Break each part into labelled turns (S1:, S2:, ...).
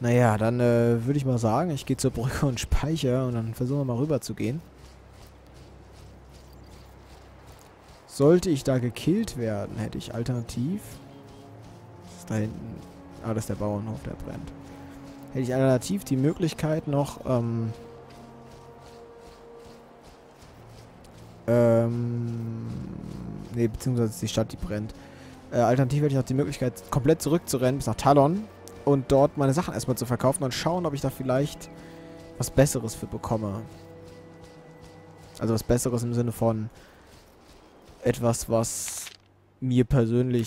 S1: Naja, dann würde ich mal sagen, ich gehe zur Brücke und speichere und dann versuchen wir mal rüber zu gehen. Sollte ich da gekillt werden, hätte ich alternativ... Was ist da hinten? Ah, das ist der Bauernhof, der brennt. Hätte ich alternativ die Möglichkeit noch, nee, beziehungsweise die Stadt, die brennt. Alternativ hätte ich noch die Möglichkeit, komplett zurückzurennen bis nach Talon und dort meine Sachen erstmal zu verkaufen und schauen, ob ich da vielleicht was Besseres für bekomme. Also was Besseres im Sinne von etwas, was mir persönlich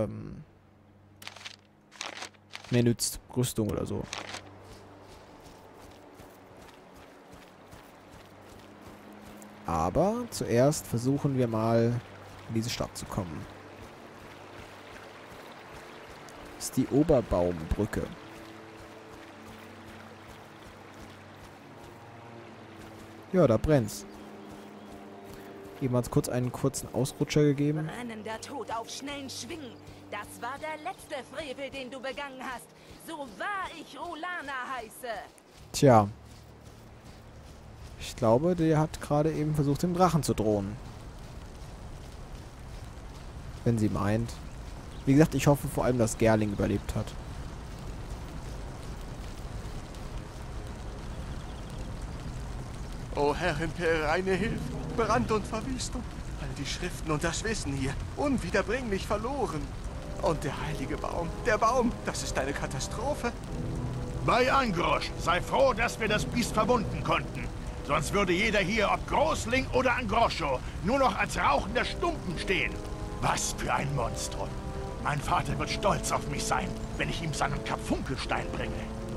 S1: mehr nützt. Rüstung oder so. Aber zuerst versuchen wir mal in diese Stadt zu kommen. Das ist die Oberbaumbrücke. Ja, da brennt's. Eben hat's kurz einen kurzen Ausrutscher gegeben.
S2: Brennender Tod auf schnellen Schwingen. Das war der letzte Frevel, den du begangen hast. So wahr ich Rolana heiße.
S1: Tja. Ich glaube, der hat gerade eben versucht, dem Drachen zu drohen. Wenn sie meint. Wie gesagt, ich hoffe vor allem, dass Gerling überlebt hat.
S3: O Herrin Pereine, hilf! Brand und Verwüstung. All die Schriften und das Wissen hier. Unwiederbringlich verloren. Und der heilige Baum. Der Baum, das ist eine Katastrophe.
S4: Bei Angrosch, sei froh, dass wir das Biest verwunden konnten. Sonst würde jeder hier, ob Großling oder Angroscho, nur noch als rauchender Stumpen stehen. Was für ein Monstrum. Mein Vater wird stolz auf mich sein, wenn ich ihm seinen Karfunkelstein bringe.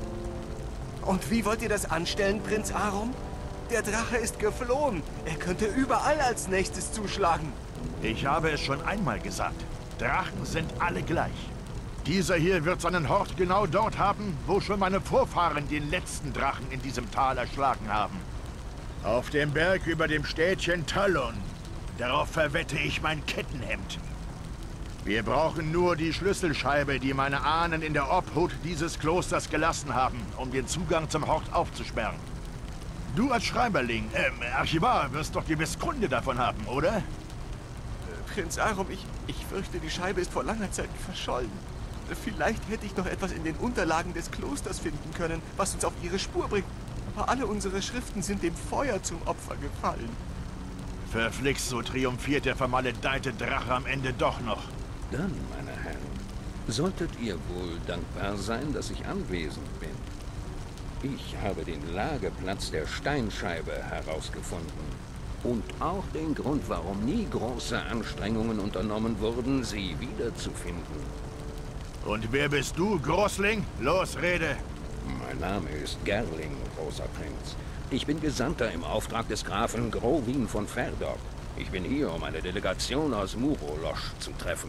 S3: Und wie wollt ihr das anstellen, Prinz Arum? Der Drache ist geflohen. Er könnte überall als nächstes zuschlagen.
S4: Ich habe es schon einmal gesagt. Drachen sind alle gleich. Dieser hier wird seinen Hort genau dort haben, wo schon meine Vorfahren den letzten Drachen in diesem Tal erschlagen haben. Auf dem Berg über dem Städtchen Talon. Darauf verwette ich mein Kettenhemd. Wir brauchen nur die Schlüsselscheibe, die meine Ahnen in der Obhut dieses Klosters gelassen haben, um den Zugang zum Hort aufzusperren. Du als Schreiberling, Archivar, wirst doch gewiss Kunde davon haben, oder?
S3: Prinz Arum, ich fürchte, die Scheibe ist vor langer Zeit verschollen. Vielleicht hätte ich noch etwas in den Unterlagen des Klosters finden können, was uns auf ihre Spur bringt. Aber alle unsere Schriften sind dem Feuer zum Opfer gefallen.
S4: Verflixt, so triumphiert der vermaledeite Drache am Ende doch noch.
S5: Dann, meine Herren, solltet ihr wohl dankbar sein, dass ich anwesend bin. Ich habe den Lageplatz der Steinscheibe herausgefunden. Und auch den Grund, warum nie große Anstrengungen unternommen wurden, sie wiederzufinden.
S4: Und wer bist du, Großling? Los, rede!
S5: Mein Name ist Gerling, großer Prinz. Ich bin Gesandter im Auftrag des Grafen Grovin von Ferdok. Ich bin hier, um eine Delegation aus Murolosch zu treffen.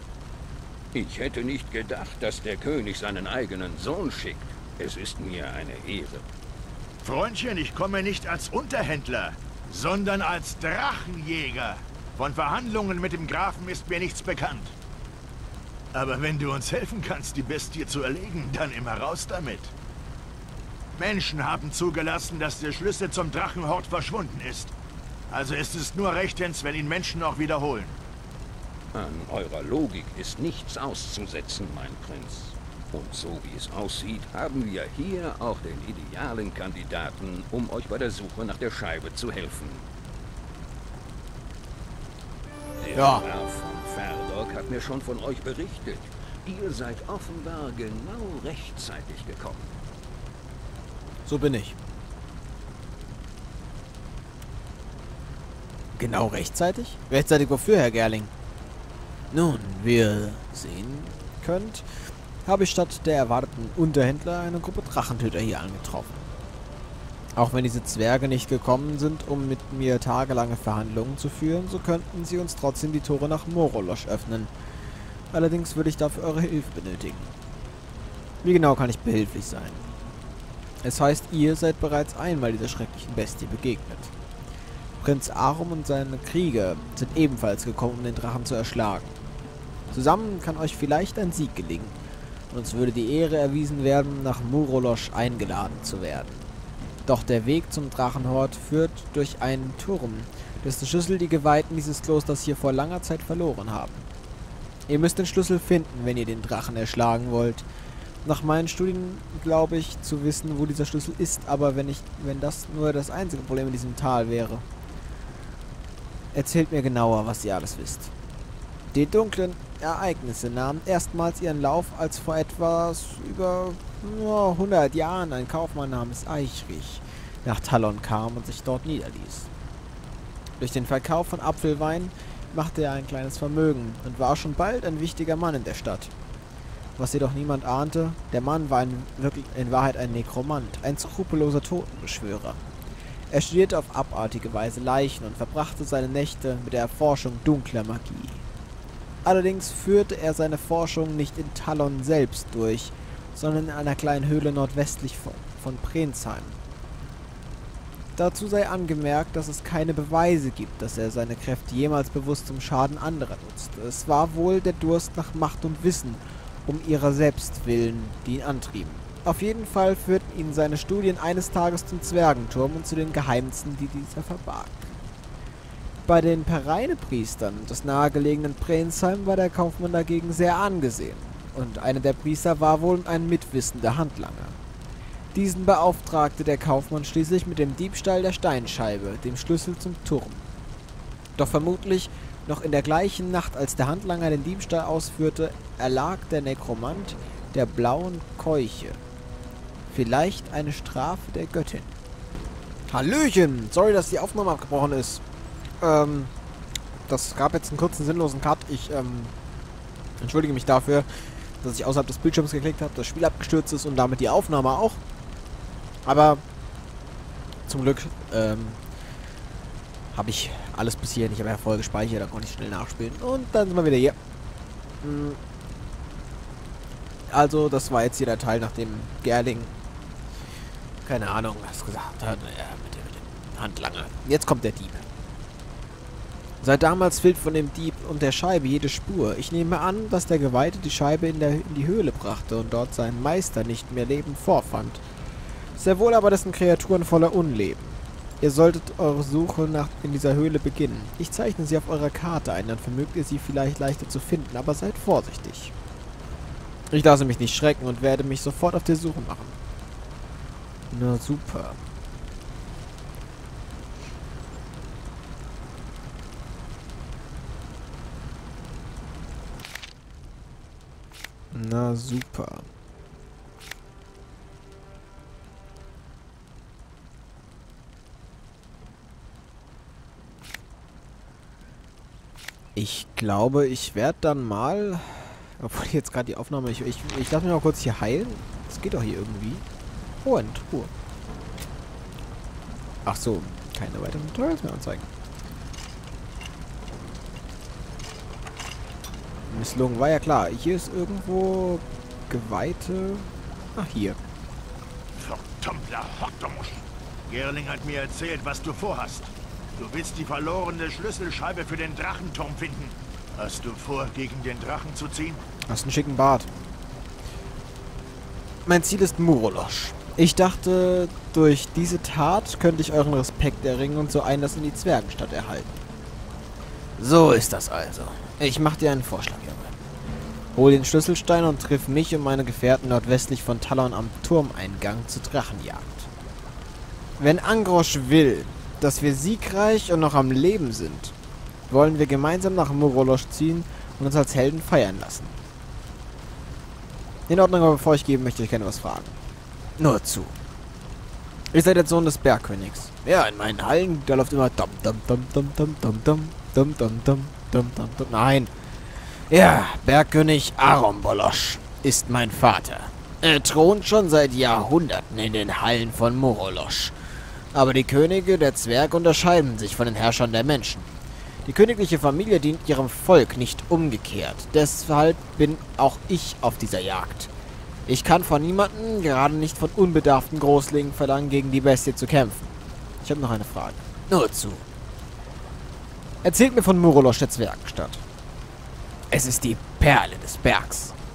S5: Ich hätte nicht gedacht, dass der König seinen eigenen Sohn schickt. Es ist mir eine Ehre.
S4: Freundchen, ich komme nicht als Unterhändler, sondern als Drachenjäger. Von Verhandlungen mit dem Grafen ist mir nichts bekannt. Aber wenn du uns helfen kannst, die Bestie zu erlegen, dann immer raus damit. Menschen haben zugelassen, dass der Schlüssel zum Drachenhort verschwunden ist. Also ist es nur rechtens, wenn ihn Menschen auch wiederholen.
S5: An eurer Logik ist nichts auszusetzen, mein Prinz. Und so wie es aussieht, haben wir hier auch den idealen Kandidaten, um euch bei der Suche nach der Scheibe zu helfen. Der Graf von Ferdok hat mir schon von euch berichtet. Ihr seid offenbar genau rechtzeitig gekommen.
S1: So bin ich. Genau rechtzeitig? Rechtzeitig wofür, Herr Gerling? Nun, wie ihr sehen könnt, habe ich statt der erwarteten Unterhändler eine Gruppe Drachentöter hier angetroffen. Auch wenn diese Zwerge nicht gekommen sind, um mit mir tagelange Verhandlungen zu führen, so könnten sie uns trotzdem die Tore nach Murolosch öffnen. Allerdings würde ich dafür eure Hilfe benötigen. Wie genau kann ich behilflich sein? Es heißt, ihr seid bereits einmal dieser schrecklichen Bestie begegnet. Prinz Arum und seine Krieger sind ebenfalls gekommen, um den Drachen zu erschlagen. Zusammen kann euch vielleicht ein Sieg gelingen. und uns würde die Ehre erwiesen werden, nach Murolosch eingeladen zu werden. Doch der Weg zum Drachenhort führt durch einen Turm, dessen Schlüssel die Geweihten dieses Klosters hier vor langer Zeit verloren haben. Ihr müsst den Schlüssel finden, wenn ihr den Drachen erschlagen wollt. Nach meinen Studien glaube ich zu wissen, wo dieser Schlüssel ist, aber wenn das nur das einzige Problem in diesem Tal wäre. Erzählt mir genauer, was ihr alles wisst. Die dunklen Ereignisse nahmen erstmals ihren Lauf, als vor etwas über 100 Jahren ein Kaufmann namens Eichrich nach Talon kam und sich dort niederließ. Durch den Verkauf von Apfelwein machte er ein kleines Vermögen und war schon bald ein wichtiger Mann in der Stadt. Was jedoch niemand ahnte, der Mann war in Wahrheit ein Nekromant, ein skrupelloser Totenbeschwörer. Er studierte auf abartige Weise Leichen und verbrachte seine Nächte mit der Erforschung dunkler Magie. Allerdings führte er seine Forschung nicht in Talon selbst durch, sondern in einer kleinen Höhle nordwestlich von Prenzheim. Dazu sei angemerkt, dass es keine Beweise gibt, dass er seine Kräfte jemals bewusst zum Schaden anderer nutzte. Es war wohl der Durst nach Macht und Wissen, um ihrer selbst willen, die ihn antrieben. Auf jeden Fall führten ihn seine Studien eines Tages zum Zwergenturm und zu den Geheimnissen, die dieser verbarg. Bei den Pereinepriestern des nahegelegenen Prenzheim war der Kaufmann dagegen sehr angesehen, und einer der Priester war wohl ein mitwissender Handlanger. Diesen beauftragte der Kaufmann schließlich mit dem Diebstahl der Steinscheibe, dem Schlüssel zum Turm. Doch vermutlich noch in der gleichen Nacht, als der Handlanger den Diebstahl ausführte, erlag der Nekromant der blauen Keuche. Vielleicht eine Strafe der Göttin. Hallöchen! Sorry, dass die Aufnahme abgebrochen ist. Das gab jetzt einen kurzen, sinnlosen Cut. Ich entschuldige mich dafür, dass ich außerhalb des Bildschirms geklickt habe, das Spiel abgestürzt ist und damit die Aufnahme auch. Aber zum Glück habe ich alles bis hierhin. Ich habe ja vorher gespeichert, da konnte ich schnell nachspielen. Und dann sind wir wieder hier. Also, das war jetzt hier der Teil, nachdem Gerling, keine Ahnung, was gesagt hat, mit dem Handlanger. Jetzt kommt der Dieb. Seit damals fehlt von dem Dieb und der Scheibe jede Spur. Ich nehme an, dass der Geweihte die Scheibe in die Höhle brachte und dort seinen Meister nicht mehr lebend vorfand. Sehr wohl aber dessen Kreaturen voller Unleben. Ihr solltet eure Suche in dieser Höhle beginnen. Ich zeichne sie auf eurer Karte ein, dann vermögt ihr sie vielleicht leichter zu finden, aber seid vorsichtig. Ich lasse mich nicht schrecken und werde mich sofort auf die Suche machen. Na super. Na super. Ich glaube, ich werde dann mal... Obwohl jetzt gerade die Aufnahme... Ich lasse mich mal kurz hier heilen. Das geht doch hier irgendwie. Oh, eine Truhe. Ach so, keine weiteren Tutorials mehr anzeigen. Misslungen war ja klar. Hier ist irgendwo Geweihte... Ach, hier.
S4: Verdammter Hottermusch! Gerling hat mir erzählt, was du vorhast. Du willst die verlorene Schlüsselscheibe für den Drachenturm finden. Hast du vor, gegen den Drachen zu ziehen?
S1: Hast einen schicken Bart. Mein Ziel ist Murolosch. Ich dachte, durch diese Tat könnte ich euren Respekt erringen und so Einlass in die Zwergenstadt erhalten. So ist das also. Ich mache dir einen Vorschlag, Junge. Hol den Schlüsselstein und triff mich und meine Gefährten nordwestlich von Talon am Turmeingang zur Drachenjagd. Wenn Angrosch will, dass wir siegreich und noch am Leben sind, wollen wir gemeinsam nach Murolosch ziehen und uns als Helden feiern lassen. In Ordnung, aber bevor ich gehe, möchte ich gerne was fragen. Nur zu. Ihr seid der Sohn des Bergkönigs. Ja, in meinen Hallen, da läuft immer dum dum dum dum dum dum dum dum dum dum dum dum dum. Nein. Ja, Bergkönig Arombolosch ist mein Vater. Er thront schon seit Jahrhunderten in den Hallen von Murolosch. Aber die Könige der Zwerge unterscheiden sich von den Herrschern der Menschen. Die königliche Familie dient ihrem Volk, nicht umgekehrt. Deshalb bin auch ich auf dieser Jagd. Ich kann von niemandem, gerade nicht von unbedarften Großlingen, verlangen, gegen die Bestie zu kämpfen. Ich habe noch eine Frage. Nur zu. Erzählt mir von Murolosch, der Zwergenstadt. Es ist die Perle des Bergs.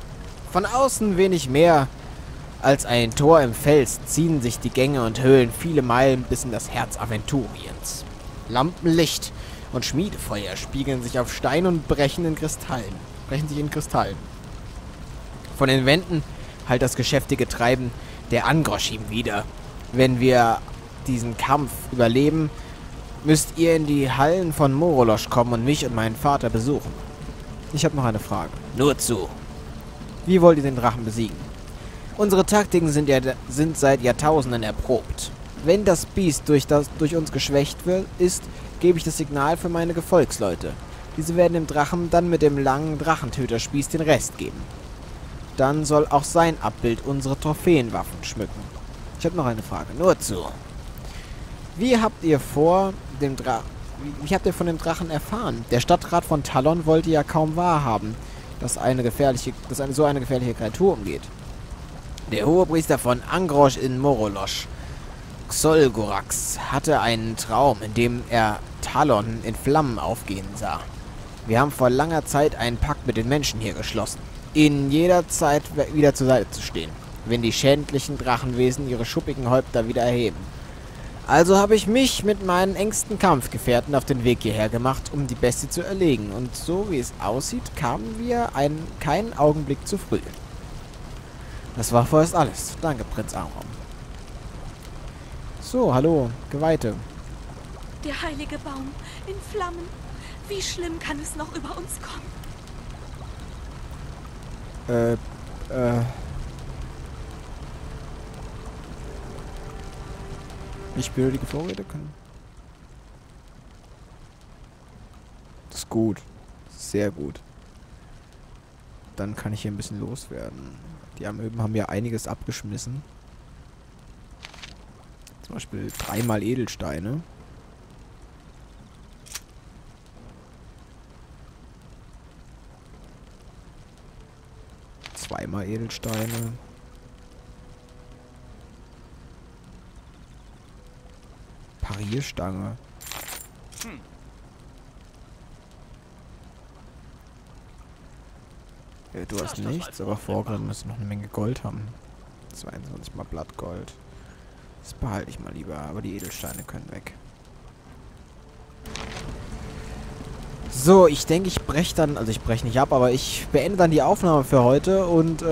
S1: Von außen wenig mehr als ein Tor im Fels ziehen sich die Gänge und Höhlen viele Meilen bis in das Herz Aventuriens. Lampenlicht und Schmiedefeuer spiegeln sich auf Stein und brechen sich in Kristallen. Von den Wänden halt das geschäftige Treiben der Angroschim wieder. Wenn wir diesen Kampf überleben, müsst ihr in die Hallen von Morolosch kommen und mich und meinen Vater besuchen. Ich habe noch eine Frage. Nur zu. Wie wollt ihr den Drachen besiegen? Unsere Taktiken sind seit Jahrtausenden erprobt. Wenn das Biest durch uns geschwächt ist, gebe ich das Signal für meine Gefolgsleute. Diese werden dem Drachen dann mit dem langen Drachentöterspieß den Rest geben. Dann soll auch sein Abbild unsere Trophäenwaffen schmücken. Ich habe noch eine Frage. Nur zu. Wie habt ihr von dem Drachen erfahren? Der Stadtrat von Talon wollte ja kaum wahrhaben, dass so eine gefährliche Kreatur umgeht. Der Hohepriester von Angrosch in Morolosch, Xolgorax, hatte einen Traum, in dem er Talon in Flammen aufgehen sah. Wir haben vor langer Zeit einen Pakt mit den Menschen hier geschlossen, ihnen jederzeit wieder zur Seite zu stehen, wenn die schändlichen Drachenwesen ihre schuppigen Häupter wieder erheben. Also habe ich mich mit meinen engsten Kampfgefährten auf den Weg hierher gemacht, um die Bestie zu erlegen. Und so wie es aussieht, kamen wir keinen Augenblick zu früh. Das war vorerst alles. Danke, Prinz Ahrom. So, hallo, Geweihte.
S6: Der heilige Baum in Flammen. Wie schlimm kann es noch über uns kommen?
S1: Ich benötige Vorräte können. Das ist gut. Sehr gut. Dann kann ich hier ein bisschen loswerden. Die Amöben haben ja einiges abgeschmissen. Zum Beispiel 3 Edelsteine. Zweimal Edelsteine. Parierstange. Ja, du hast nichts, aber Vorgrimm müssen noch eine Menge Gold haben. 22 mal Blattgold. Das behalte ich mal lieber, aber die Edelsteine können weg. So, ich denke, ich breche dann, also ich breche nicht ab, aber ich beende dann die Aufnahme für heute und,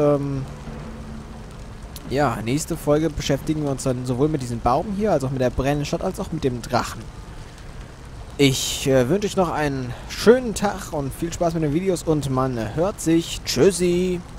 S1: ja, nächste Folge beschäftigen wir uns dann sowohl mit diesem Baum hier, als auch mit der brennenden Stadt, als auch mit dem Drachen. Ich wünsche euch noch einen schönen Tag und viel Spaß mit den Videos und man hört sich. Tschüssi!